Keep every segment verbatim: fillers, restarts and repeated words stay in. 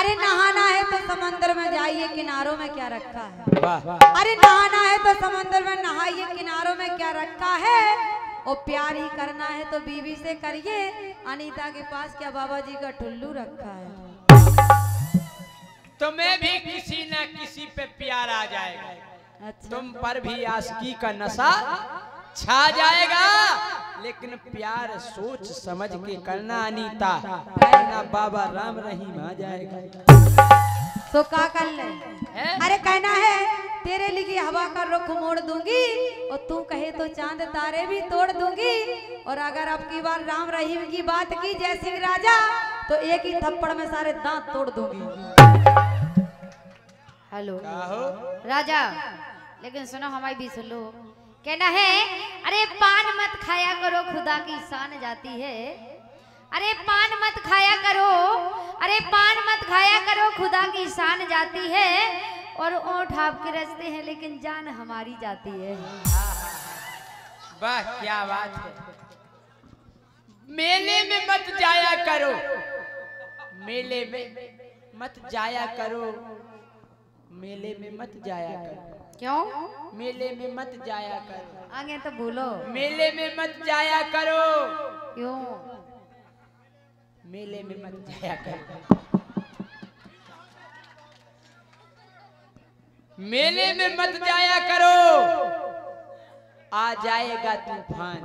अरे नहाना है तो समंदर में जाइए, किनारों में क्या रखा है। अरे नहाना है तो समंदर में नहाइए, किनारों में क्या रखा है। और प्यार ही करना है तो बीवी से करिए, अनीता के पास क्या बाबा जी का ठुल्लू रखा है। तुम्हें भी किसी न किसी पे प्यार आ जाएगा। अच्छा। तुम पर भी आशिकी का नशा छा जाएगा, लेकिन प्यार सोच समझ के करना अनीता, वरना बाबा राम रहीम आ जाएगा। तो का कर ले है? अरे कहना है तेरे लिए हवा का रुख मोड़ दूंगी, और तू कहे तो चांद तारे भी तोड़ दूंगी। और अगर अब की बार राम रहीम की बात की जय सिंह राजा, तो एक ही थप्पड़ में सारे दांत तोड़ दूंगी। हेलो राजा, लेकिन सुनो हमारी भी सुन लो। कहना है अरे पान मत खाया करो, खुदा की शान जाती है। अरे पान मत खाया करो, अरे पान मत खाया करो, खुदा की शान जाती है। और ओंठ आपके रचते हैं लेकिन जान हमारी जाती है। वाह क्या बात है। मेले में मत जाया करो, मेले में मत जाया करो, मेले में मत जाया करो। क्यों? मेले में मत जाया करो। आगे तो बोलो। मेले में मत जाया करो। क्यों? मेले में मत जाया करो। मेले में मत जाया करो, आ जाएगा तूफान।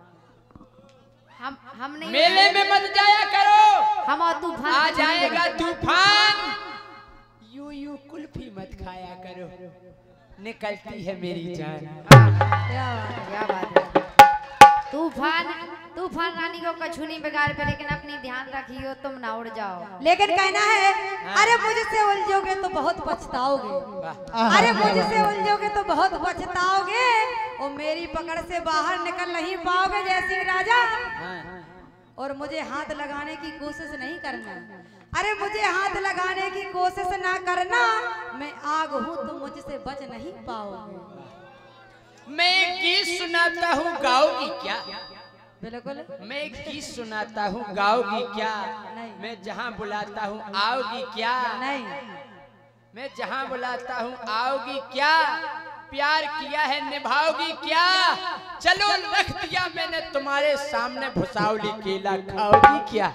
हम हम नहीं, मेले में मत जाया करो, हम और तूफान आ जाएगा तूफान। यू यू कुल्फी मत खाया करो, निकलती है मेरी जान। क्या बात है। तूफान तूफान रानी को कछु नहीं बिगाड़ पे, लेकिन अपनी ध्यान रखियो तुम ना उड़ जाओ। लेकिन कहना है अरे मुझसे उलझोगे तो बहुत पछताओगे, अरे मुझसे उलझोगे तो बहुत पछताओगे, और मेरी पकड़ से बाहर निकल नहीं पाओगे जय सिंह राजा। और मुझे हाथ लगाने की कोशिश नहीं करना, अरे मुझे हाथ लगाने की कोशिश ना करना, मैं आग हूँ तो मुझसे बच नहीं पाओगे। मैं एक गीत सुनाता हूँ, गाओगी क्या? बिल्कुल। मैं एक गीत सुनाता हूँ, गाओगी क्या? नहीं। मैं जहाँ बुलाता हूँ आओगी क्या? नहीं। मैं जहाँ बुलाता हूँ आओगी क्या? प्यार किया है निभाओगी क्या? चलो रख दिया मैंने तुम्हारे सामने भुसावली केला, खाओगी क्या?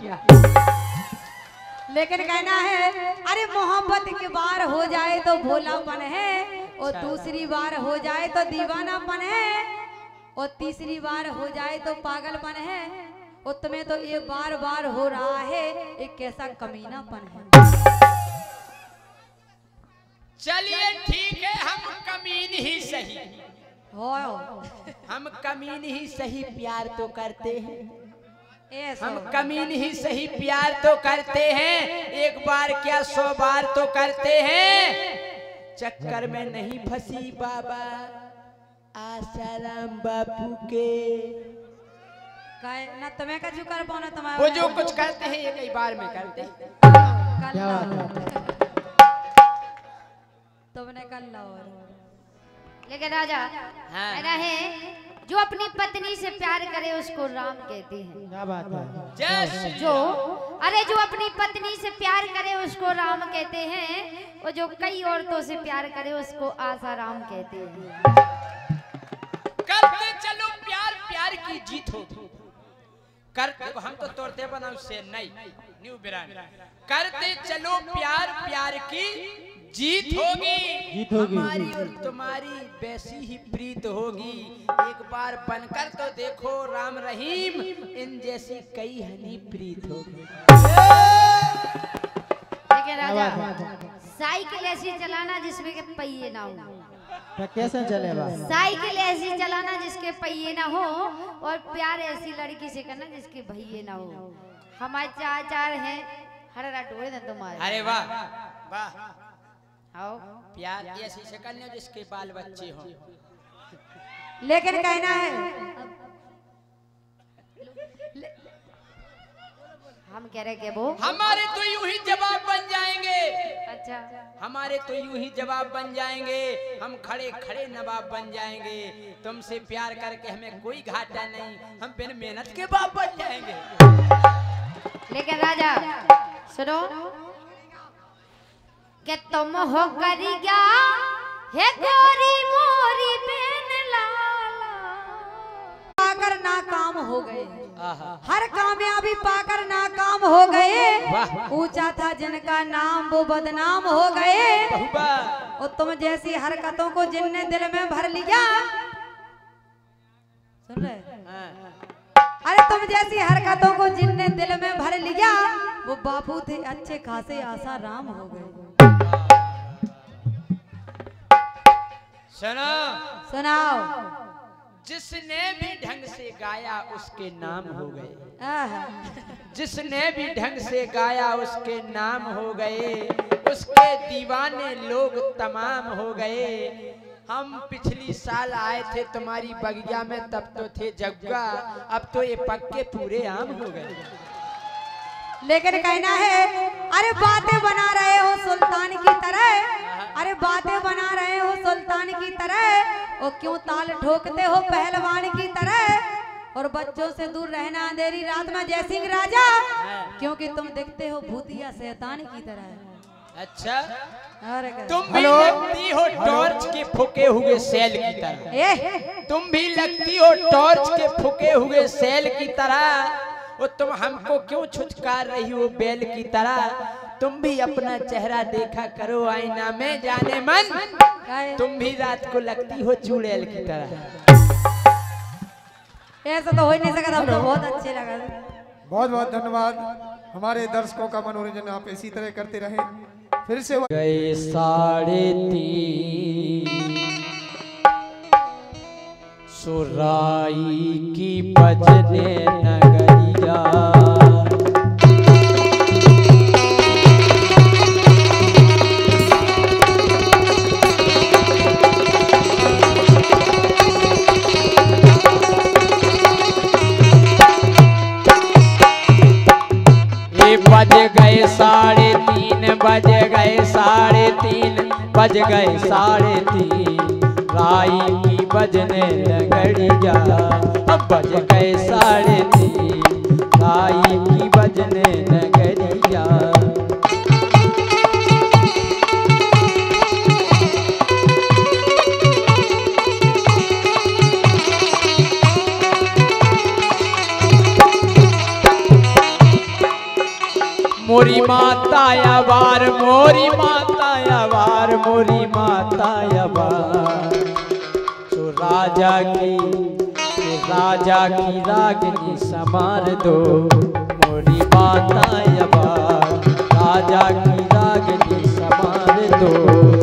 लेकिन कहना है अरे मोहब्बत की बार हो जाए तो भोलापन है, और दूसरी बार हो जाए तो दीवानापन है, और तीसरी बार हो जाए तो पागलपन है, और तुम्हें तो ये बार बार हो रहा है, एक कैसा कमीनापन है। चलिए ठीक है, हम कमीन ही सही हो, हम कमीन ही सही प्यार तो करते हैं, ऐसा हम कमीन ही सही प्यार तो करते हैं, एक बार क्या सौ बार तो करते हैं। चक्कर में नहीं फंसी बाबा आसाराम बापू के। ना तुम्हें का कर पाना, तुम्हारा वो जो कुछ करते हैं ये कई बार में करते हैं। क्या तुमने कर ला। लेकिन राजा कहना है जो अपनी पत्नी से प्यार करे उसको राम कहते हैं। क्या बात है। जय जो अरे जो अपनी पत्नी से प्यार करे उसको राम कहते हैं, और जो कई औरतों से प्यार करे उसको आसाराम कहते हैं। करते चलो प्यार, प्यार की जीत होगी। करते हम तो तोड़ते बना उससे नहीं न्यू ब्रांड। करते चलो प्यार, प्यार की जीत होगी, जीत होगी। हमारी और तुम्हारी वैसी ही प्रीत होगी। एक बार बनकर तो देखो राम रहीम, इन जैसी कई हनी प्रीत होगी। लेकिन राजा साइकिल ऐसी चलाना जिसमें के पहिए ना हो। कैसे चलेगा? साइकिल ऐसी चलाना जिसके पहिए ना हो, और प्यार ऐसी लड़की से करना जिसके भैये ना हो। हमारे चार चार हैं हरा टोड़े ना तुम्हारे। अरे वाह वाह। आओ प्यार ऐसी से करना जिसके बाल बच्चे हो। लेकिन कहना है हम कह रहे के वो हमारे तो यूं ही जवाब बन जाएंगे। अच्छा हमारे तो यूं ही जवाब बन जाएंगे, हम खड़े खड़े नवाब बन जाएंगे। तुमसे प्यार करके हमें कोई घाटा नहीं, हम बिन मेहनत के बाप बन जाएंगे। लेकिन राजा सुनो, कि तुम हो करिया हे गोरी मोरी बेन लाला। पाकर नाकाम हो गए, आहा। हर कामयाबी पाकर नाकाम हो गए। वाह। ऊंचा था जिनका नाम वो बदनाम हो गए। बहुबा। और तुम जैसी हरकतों को जिनने दिल में भर लिया, सुन रहे? हाँ। अरे तुम जैसी हरकतों को जिनने दिल में भर लिया, वो बापू थे अच्छे खासे आसाराम हो गए। सुनो, सुनाओ। जिसने भी ढंग से गाया उसके नाम हो गए। आहा। जिसने भी ढंग से गाया उसके नाम हो गए। उसके दीवाने लोग तमाम हो गए। हम पिछली साल आए थे तुम्हारी बगिया में, तब तो थे जग्गा, अब तो ये पक्के पूरे आम हो गए। लेकिन कहना है, अरे बातें बना रहे हो सुल्तान की तरह, अरे बातें बना रहे हो सुल्तान की तरह, और क्यों ताल ठोकते हो पहलवान की तरह। और बच्चों से दूर रहना अंधेरी रात में जय सिंह राजा, क्योंकि तुम दिखते हो भूतिया शैतान की तरह। अच्छा, अरे क्या? तुम भी लगती हो टॉर्च के फुके हुए सेल की तरह। ए, तुम भी लगती हो टॉर्च के फुके हुए सेल की तरह। वो तुम हमको क्यों छुचकार रही हो बैल की तरह। तुम भी अपना चेहरा देखा करो आईना में जाने मन। तुम भी रात को लगती हो चुड़ैल की तरह। ऐसा तो हो ही नहीं सकता। हमको बहुत अच्छे लगा। बहुत बहुत धन्यवाद। हमारे दर्शकों का मनोरंजन आप इसी तरह करते रहे। फिर से गए साढ़े तीन सुराई की बजने नगरिया। बज गए साढ़े तीन, बज गए साढ़े तीन, बज गए साढ़े तीन, राई की बजने लगड़िया। अब बज गए साढ़े तीन, राई की बजने लगड़िया। मोरी माता यावार, मोरी माता यावार, मोरी माता यावार। तो राजा की, तो राजा की रागनी समार दो। मोरी माता यावार, राजा की रागनी समार दो।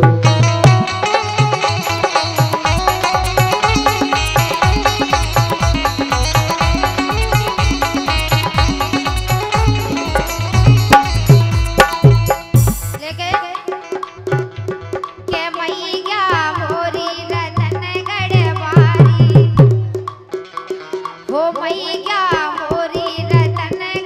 हो मैया मोरी रतन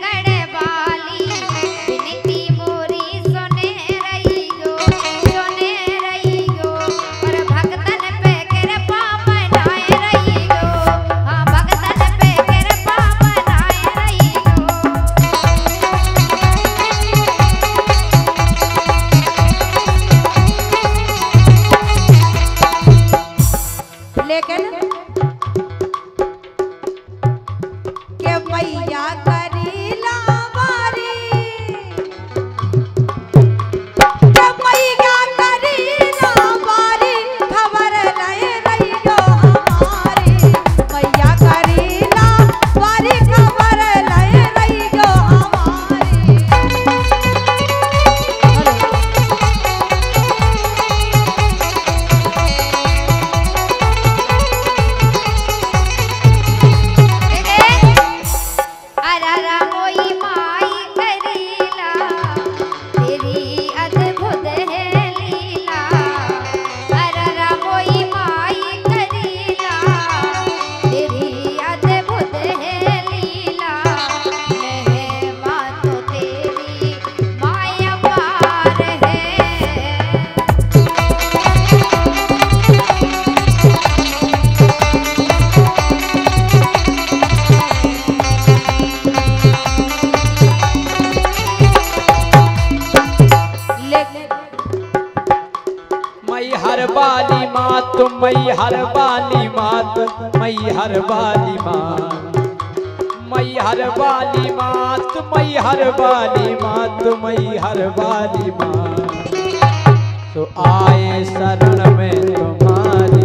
मैहर वाली मात मैहर वाली मात मैहर वाली मात मैहर वाली मात मैहर वाली मात तो आए शरण में तुम्हारी।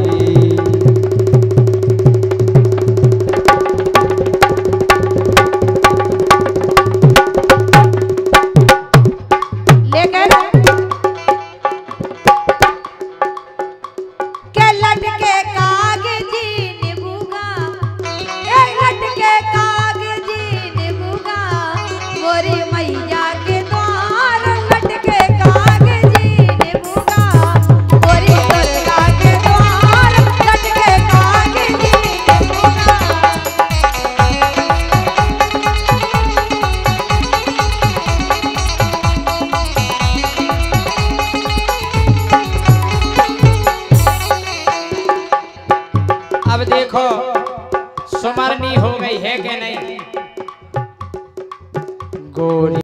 अब देखो सुमरनी हो गई है कि नहीं गोरी।